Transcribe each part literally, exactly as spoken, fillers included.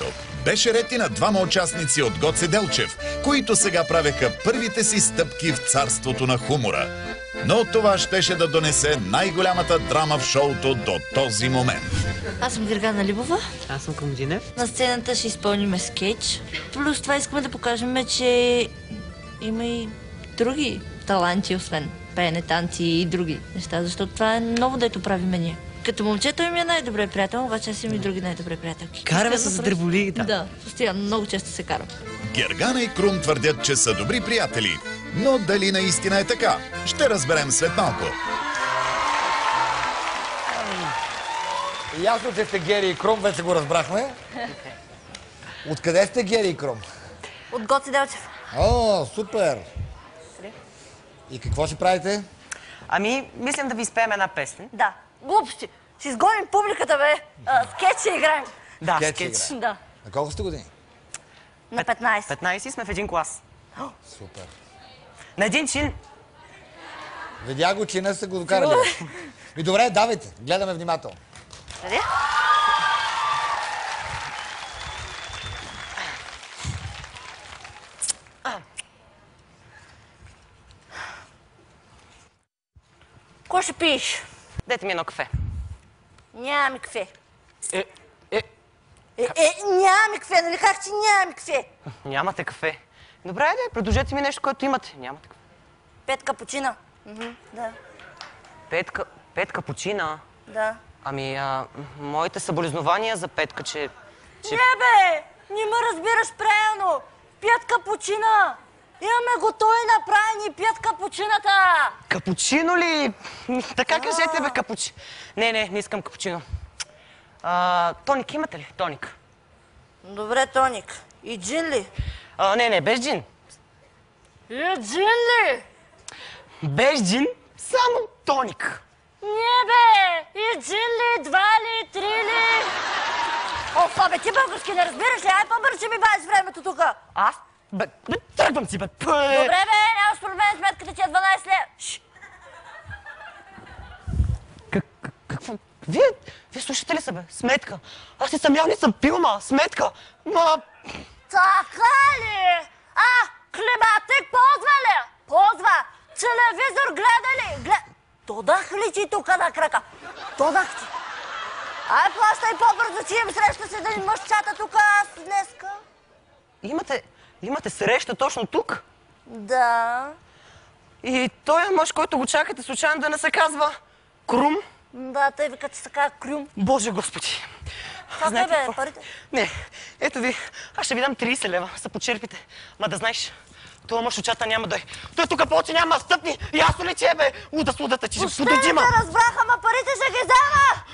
времето. Беше ред и на двама участници от Гоце Делчев, които сега правеха първите си стъпки в царството на хумора. Но това щеше да донесе най-голямата драма в шоуто до този момент. Аз съм Гергана Либова. Аз съм Крумджинев. На сцената ще изпълним скетч. Плюс това искаме да покажем, че има и други таланти, освен пеене, танци и други неща, защото това е ново, дето правиме ние. Като момчето ми е най-добре приятел, обаче аз имам и други най-добре приятелки. Караме се с дреболигите. Да, постоянно, много често се карам. Гергана и Крум твърдят, че са добри приятели. Но дали наистина е така? Ще разберем след малко. Ясно, че сте Гери и Крум, вече го разбрахме. Откъде сте Гери и Крум? От Гоце Делчев. О, супер! И какво ще правите? Ами, мислям да ви изпеем една песен. Да. Глупости. Си изгоним публиката, бе. А, скетч ще играем. Да, Скетч скетч. играем. Да. На колко сте години? На петнайсет. петнайсет сме в един клас. Супер. На един чин. Видя го, чина сте го докарали. И добре, давайте. Гледаме внимателно. Къде? Кой ще пиеш? Дайте ми едно кафе. Нямаме кафе. Е, е, Е, е, нямаме кафе, нали как, че нямаме кафе? нямате кафе. Добре, де, предложете ми нещо, което имате. Нямате кафе. Пет капучина. Мгм, да, Петка, пет капучина. да. Ами, а, моите съболезнования за Петка, че... че... Не бе, не ме разбираш правилно. Пят капучина. Имаме готови направени, пят капучината. Капучино ли? Така кажете, бе, капучино. Не, не, не искам капучино. А, тоник имате ли? Тоник. Добре, тоник. И джин ли? А, не, не, без джин. И джин ли? Без джин, само тоник. Не бе, и джин ли, два ли, три ли? Оф, абе, ти български не разбираш ли? Ай, по-бързо ми баеш времето тука. Аз? Бе, бе, тръгвам си, бе. Добре, бе, нямаш проблем, сметката ти е дванайсет лева. Шш. Как, какво? Вие, вие слушате ли се, бе? Сметка. Аз не съм ял, не съм пил, ма. Сметка. Ма... Така ли? А, климатик ползва ли? Ползва. Телевизор гледа ли? Глед... Тодах ли ти тук на крака? Тодах ти. Ай, плащай по-бързо, че им среща с един мъж чата тук аз днеска. Имате, имате среща точно тук? Да. И той мъж, който го чакате, случайно да не се казва Крум? Да, тъй вика, че се казва Крюм. Боже Господи! Как Знаете бе, какво? парите? Не, ето ви, аз ще ви дам трийсет лева, се почерпите. Ма да знаеш, това мъж очата няма да е. Той тук повече няма стъпни. Ясно ли, че е, бе? Уда слудата, че ще пододима. Въобще не разбрах, ама парите ще ги взема!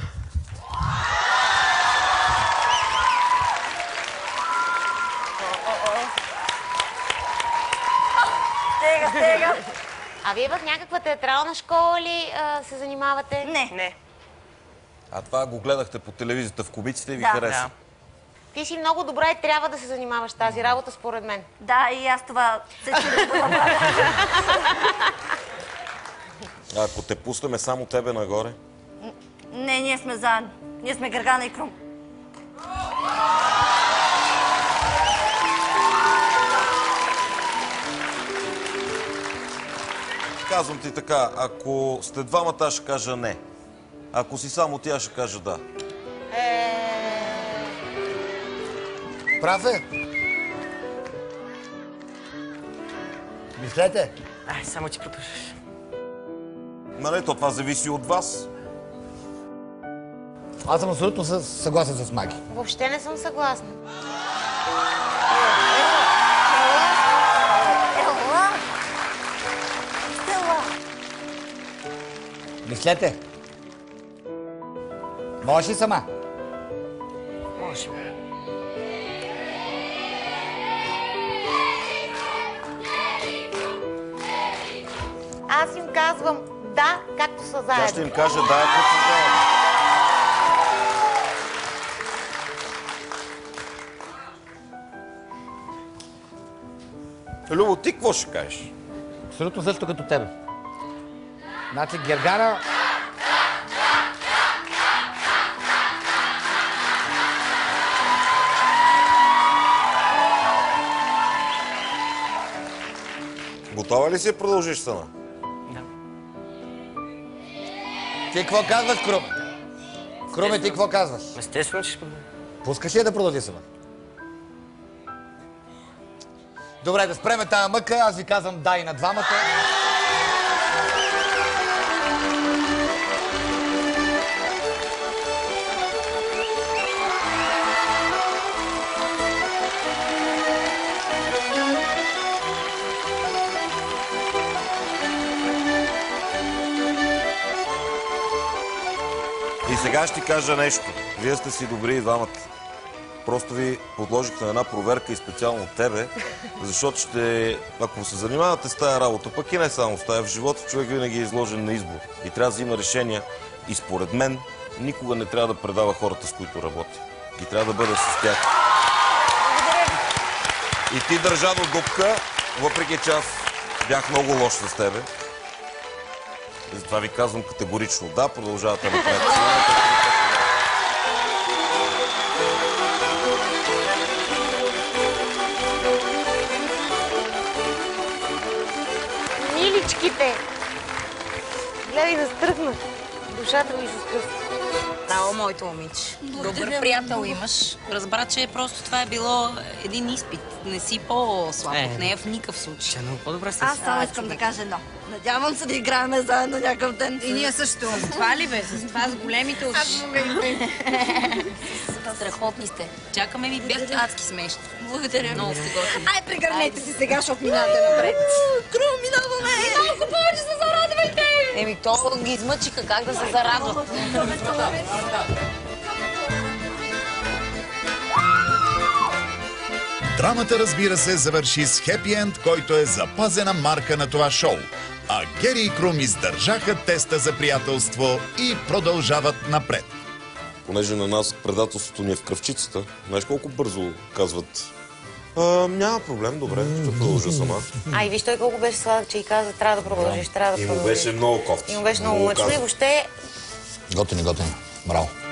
Стига, стига. А вие в някаква театрална школа ли а, се занимавате? Не. Не. А това го гледахте по телевизията в кубиците и ви Да. хареса? Да. Ти си много добра и трябва да се занимаваш с тази работа, според мен. Да, и аз това се чудя да направя. А ако те пуснем само тебе нагоре? Не, ние сме заедно. Ние сме Гергана и Крум. Казвам ти така, ако сте двамата, аз ще кажа не. Ако си само тя, ще кажа да. Прав е. Мислете. Ай, само ти продължиш. Нали, то това зависи от вас. Аз съм абсолютно съ- съгласен с Маги. Въобще не съм съгласна. Ела! Ела! Мислете. Можеш ли сама? Може. Аз им казвам да, както са Тя ще заедно. им каже да, ако са заедно. Любо, ти какво ще кажеш? Абсолютно също като тебе. Значи Гергана... Готова ли си да продължиш сама? Да. Ти какво казваш, Круме? Круме, ти какво казваш? Естествено, че ще продължа. Пускаш ли я да продължи сама? Добре, да спреме тая мъка. Аз ви казвам да и на двамата. И сега ще ти кажа нещо. Вие сте си добри и двамата. Просто ви подложих на една проверка и специално от тебе, защото ще, ако се занимавате с тая работа, пък и не само с тая, в живота човек винаги е изложен на избор и трябва да взима решения. И според мен никога не трябва да предава хората, с които работи. И трябва да бъде с тях. И ти държа до дупка, въпреки че аз бях много лош с тебе. И затова ви казвам категорично да, продължавате напред. Миличките! Гледай да стръгна. Душата ми се скъса. Браво, моето момиче. Добър приятел имаш. Разбра, че просто това е било един изпит. Не си по-слаб от нея в никакъв случай. Ще много по-добре сте. Аз само искам да кажа едно. Надявам се да играем заедно някакъв ден. И ние също. С това ли бе? С това с големите очи. Страхотни сте. Чакаме ви, бяхте адски смешни. Благодаря. Много сте готини. Ай, прегърнете си сега, защото минавате напред. Кру, минаваме! Малко повече се зарадвайте! Еми, то ги измъчиха, как да се зарадват. Драмата, разбира се, завърши с хепи енд, който е запазена марка на това шоу. А Гери и Крум издържаха теста за приятелство и продължават напред. Понеже на нас предателството ни е в кръвчицата, знаеш колко бързо казват а, няма проблем, добре, ще продължа сама. Ай, виж той колко беше сладък, че и каза, трябва да продължиш, трябва да И продължиш. му беше много кофти. И му беше много мъчно и въобще Готини, готини. Браво.